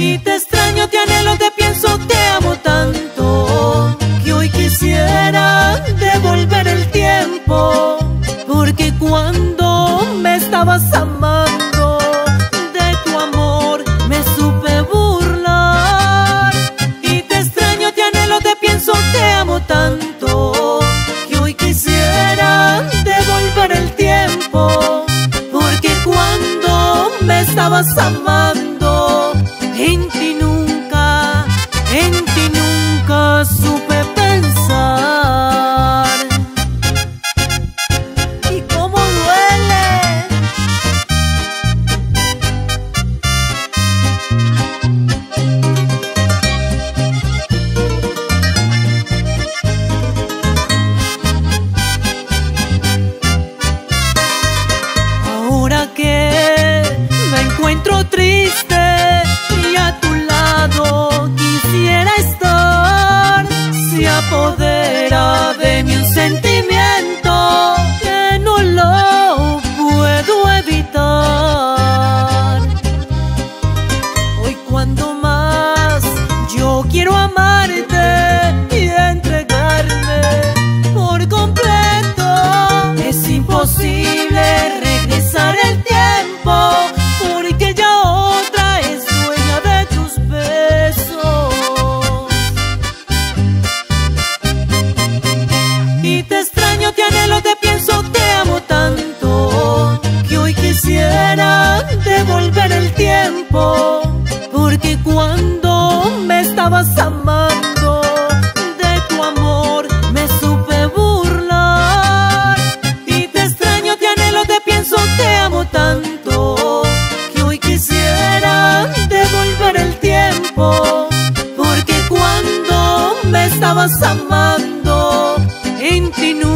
Y te extraño, te anhelo, te pienso, te amo tanto, que hoy quisiera devolver el tiempo. Porque cuando me estabas amando, de tu amor me supe burlar. Y te extraño, te anhelo, te pienso, te amo tanto, que hoy quisiera devolver el tiempo. Porque cuando me estabas amando, en ti nunca supe pensar. ¿Y cómo duele? Ahora que me encuentro triste y a tu lado quisiera estar, se apodera de mí un sentimiento que no lo puedo evitar. Hoy cuando más yo quiero amarte y entregarme por completo, es imposible regresar el tiempo, porque ya otra es dueña de tus besos. Y te extraño, te anhelo, te pienso, te amo tanto, que hoy quisiera devolver el tiempo. Porque cuando me estabas amando, de tu amor me supe burlar. Y te extraño, te anhelo, te pienso, te amo tanto, que hoy quisiera devolver el tiempo. Porque cuando me estabas amando, en ti